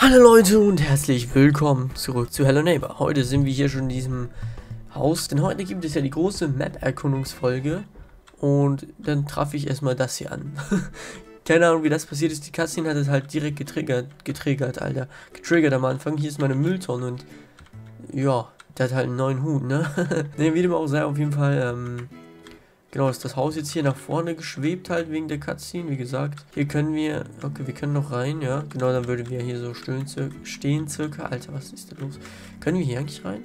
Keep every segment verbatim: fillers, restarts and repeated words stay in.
Hallo Leute und herzlich willkommen zurück zu Hello Neighbor. Heute sind wir hier schon in diesem Haus, denn heute gibt es ja die große Map-Erkundungsfolge und dann traf ich erstmal das hier an. Keine Ahnung, wie das passiert ist. Die Cutscene hat es halt direkt getriggert, getriggert, Alter. Getriggert am Anfang. Hier ist meine Mülltonne und ja, der hat halt einen neuen Hut, ne? Ne, wie dem auch sei, auf jeden Fall, ähm, genau, ist das Haus jetzt hier nach vorne geschwebt halt wegen der Cutscene, wie gesagt. Hier können wir, okay, wir können noch rein, ja. Genau, dann würden wir hier so stehen, stehen circa. Alter, was ist da los? Können wir hier eigentlich rein?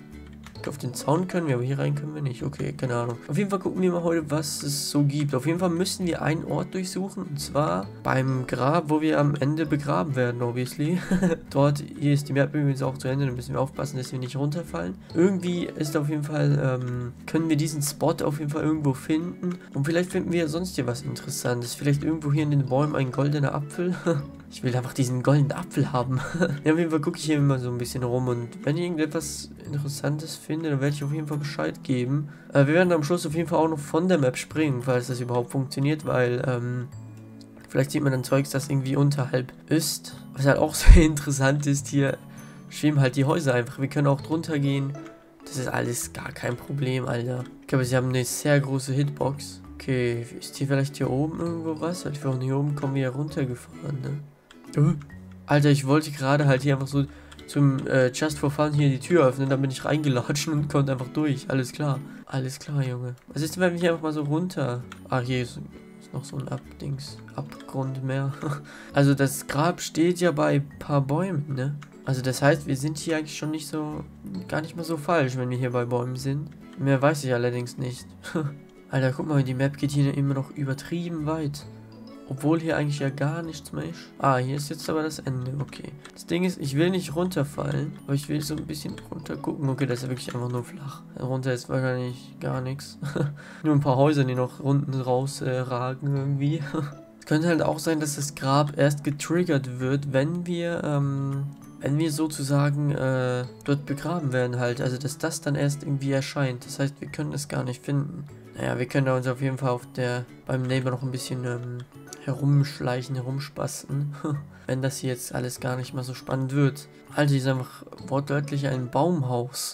Auf den Zaun können wir, aber hier rein können wir nicht. Okay, keine Ahnung. Auf jeden Fall gucken wir mal heute, was es so gibt. Auf jeden Fall müssen wir einen Ort durchsuchen. Und zwar beim Grab, wo wir am Ende begraben werden, obviously. Dort, hier ist die Map übrigens auch zu Ende. Da müssen wir aufpassen, dass wir nicht runterfallen. Irgendwie ist auf jeden Fall, ähm, können wir diesen Spot auf jeden Fall irgendwo finden. Und vielleicht finden wir sonst hier was Interessantes. Vielleicht irgendwo hier in den Bäumen ein goldener Apfel. Ich will einfach diesen goldenen Apfel haben. Ja, auf jeden Fall gucke ich hier immer so ein bisschen rum. Und wenn ich irgendetwas Interessantes finde, dann werde ich auf jeden Fall Bescheid geben. Äh, wir werden am Schluss auf jeden Fall auch noch von der Map springen, falls das überhaupt funktioniert, weil, ähm, vielleicht sieht man dann Zeugs, das irgendwie unterhalb ist. Was halt auch sehr interessant ist, hier schweben halt die Häuser einfach. Wir können auch drunter gehen. Das ist alles gar kein Problem, Alter. Ich glaube, sie haben eine sehr große Hitbox. Okay, ist hier vielleicht hier oben irgendwo was? Weil von hier oben kommen wir ja runtergefahren, ne? Uh. Alter, ich wollte gerade halt hier einfach so zum äh, Just for Fun hier die Tür öffnen, dann bin ich reingelatscht und konnte einfach durch. Alles klar. Alles klar, Junge. Was ist denn, wenn wir hier einfach mal so runter... Ah, hier ist, ist noch so ein Abdings. Abgrund mehr. Also das Grab steht ja bei ein paar Bäumen, ne? Also das heißt, wir sind hier eigentlich schon nicht so... Gar nicht mal so falsch, wenn wir hier bei Bäumen sind. Mehr weiß ich allerdings nicht. Alter, guck mal, die Map geht hier immer noch übertrieben weit. Obwohl hier eigentlich ja gar nichts mehr ist. Ah, hier ist jetzt aber das Ende. Okay. Das Ding ist, ich will nicht runterfallen. Aber ich will so ein bisschen runter gucken. Okay, das ist ja wirklich einfach nur flach. Darunter ist wahrscheinlich gar nichts. Nur ein paar Häuser, die noch unten raus äh, ragen irgendwie. Es könnte halt auch sein, dass das Grab erst getriggert wird, wenn wir, ähm... wenn wir sozusagen äh, dort begraben werden halt. Also, dass das dann erst irgendwie erscheint. Das heißt, wir können es gar nicht finden. Naja, wir können da uns auf jeden Fall auf der beim Neighbor noch ein bisschen ähm, herumschleichen, herumspasten. Wenn das hier jetzt alles gar nicht mal so spannend wird. Alter, hier ist einfach wortwörtlich ein Baumhaus.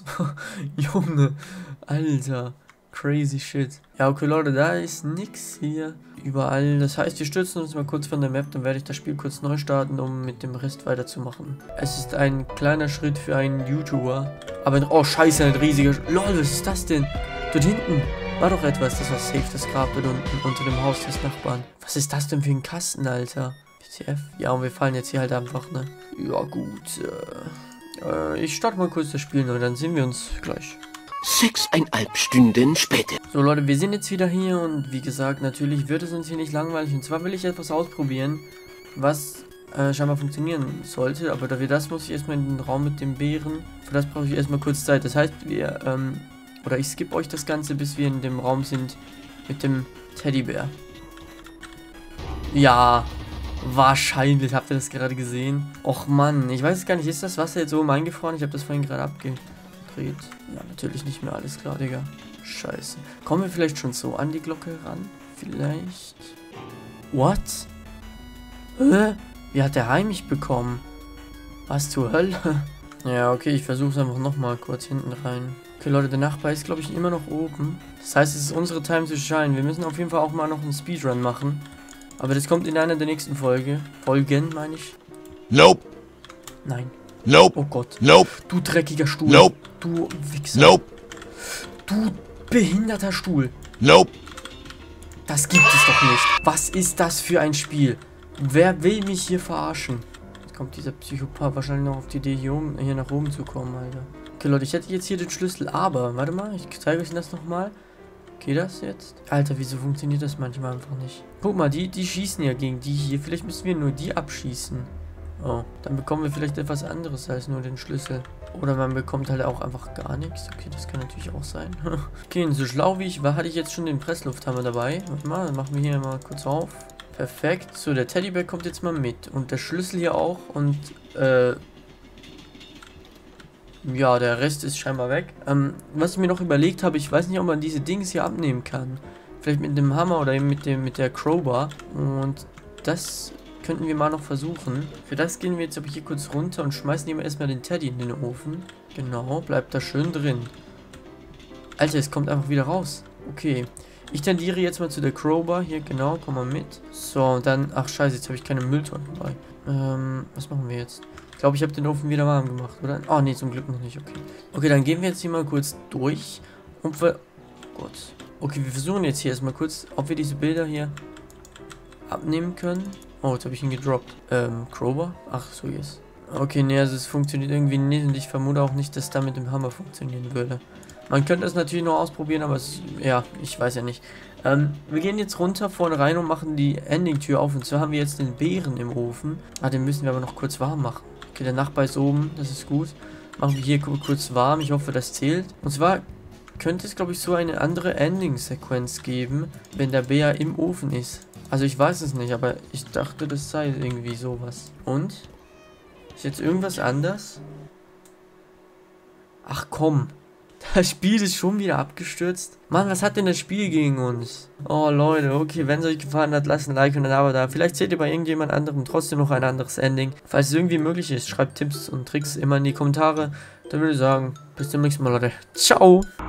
Junge, Alter. Crazy shit. Ja, okay, Leute, da ist nix hier. Überall. Das heißt, wir stürzen uns mal kurz von der Map, dann werde ich das Spiel kurz neu starten, um mit dem Rest weiterzumachen. Es ist ein kleiner Schritt für einen YouTuber. Aber, oh, scheiße, ein riesiger... Lol, was ist das denn? Dort hinten war doch etwas. Das war safe, das Grab dort unten, unter dem Haus des Nachbarn. Was ist das denn für ein Kasten, Alter? W T F? Ja, und wir fallen jetzt hier halt einfach, ne? Ja, gut. Äh, äh, ich starte mal kurz das Spiel neu, dann sehen wir uns gleich. Sechseinhalb Stunden später. So Leute, wir sind jetzt wieder hier und wie gesagt, natürlich wird es uns hier nicht langweilig. Und zwar will ich etwas ausprobieren, was äh, scheinbar funktionieren sollte. Aber da wir das, muss ich erstmal in den Raum mit dem Bären. Für das brauche ich erstmal kurz Zeit. Das heißt, wir, ähm, oder ich skippe euch das Ganze, bis wir in dem Raum sind mit dem Teddybär. Ja, wahrscheinlich. Habt ihr das gerade gesehen? Och Mann, ich weiß es gar nicht. Ist das Wasser jetzt so eingefroren? Ich habe das vorhin gerade abge... Ja, natürlich nicht mehr, alles klar, Digga. Scheiße. Kommen wir vielleicht schon so an die Glocke ran? Vielleicht. What? Hä? Wie hat der Heim mich bekommen? Was zur Hölle? Ja, okay, ich versuche es einfach nochmal kurz hinten rein. Okay, Leute, der Nachbar ist, glaube ich, immer noch oben. Das heißt, es ist unsere Time to shine. Wir müssen auf jeden Fall auch mal noch einen Speedrun machen. Aber das kommt in einer der nächsten Folge. Folgen, meine ich. Nope. Nein. Nope. Oh Gott. Nope. Du dreckiger Stuhl. Nope. Du Wichser. Nope. Du behinderter Stuhl. Nope. Das gibt es doch nicht. Was ist das für ein Spiel? Wer will mich hier verarschen? Jetzt kommt dieser Psychopath wahrscheinlich noch auf die Idee, hier, um, hier nach oben zu kommen, Alter. Okay, Leute, ich hätte jetzt hier den Schlüssel, aber... Warte mal, ich zeige euch das nochmal. Geht das jetzt? Alter, wieso funktioniert das manchmal einfach nicht? Guck mal, die, die schießen ja gegen die hier. Vielleicht müssen wir nur die abschießen. Oh, dann bekommen wir vielleicht etwas anderes als nur den Schlüssel. Oder man bekommt halt auch einfach gar nichts. Okay, das kann natürlich auch sein. Okay, und so schlau wie ich war, hatte ich jetzt schon den Presslufthammer dabei. Warte mal, dann machen wir hier mal kurz auf. Perfekt. So, der Teddybär kommt jetzt mal mit. Und der Schlüssel hier auch. Und, äh... ja, der Rest ist scheinbar weg. Ähm, was ich mir noch überlegt habe, ich weiß nicht, ob man diese Dings hier abnehmen kann. Vielleicht mit dem Hammer oder eben mit dem mit der Crowbar. Und das könnten wir mal noch versuchen. Für das gehen wir jetzt aber hier kurz runter und schmeißen ihm erstmal den Teddy in den Ofen. Genau, bleibt da schön drin. Alter, es kommt einfach wieder raus. Okay. Ich tendiere jetzt mal zu der Crowbar. Hier, genau, komm mal mit. So, und dann... Ach, scheiße, jetzt habe ich keine Mülltonne dabei. Ähm, was machen wir jetzt? Ich glaube, ich habe den Ofen wieder warm gemacht, oder? Oh, nee, zum Glück noch nicht, okay. Okay, dann gehen wir jetzt hier mal kurz durch. Und wir... Oh Gott. Okay, wir versuchen jetzt hier erstmal kurz, ob wir diese Bilder hier abnehmen können. Oh, jetzt habe ich ihn gedroppt. Ähm, Crowbar? Ach, so yes. Okay, nee, also es funktioniert irgendwie nicht und ich vermute auch nicht, dass da mit dem Hammer funktionieren würde. Man könnte es natürlich noch ausprobieren, aber es, ja, ich weiß ja nicht. Ähm, wir gehen jetzt runter vorne rein und machen die Ending-Tür auf. Und zwar haben wir jetzt den Bären im Ofen. Ah, den müssen wir aber noch kurz warm machen. Okay, der Nachbar ist oben, das ist gut. Machen wir hier kurz warm, ich hoffe, das zählt. Und zwar könnte es, glaube ich, so eine andere Ending-Sequenz geben, wenn der Bär im Ofen ist. Also ich weiß es nicht, aber ich dachte, das sei irgendwie sowas. Und? Ist jetzt irgendwas anders? Ach komm. Das Spiel ist schon wieder abgestürzt. Mann, was hat denn das Spiel gegen uns? Oh, Leute, okay, wenn es euch gefallen hat, lasst ein Like und ein Abo da. Vielleicht seht ihr bei irgendjemand anderem trotzdem noch ein anderes Ending. Falls es irgendwie möglich ist, schreibt Tipps und Tricks immer in die Kommentare. Dann würde ich sagen, bis zum nächsten Mal, Leute. Ciao!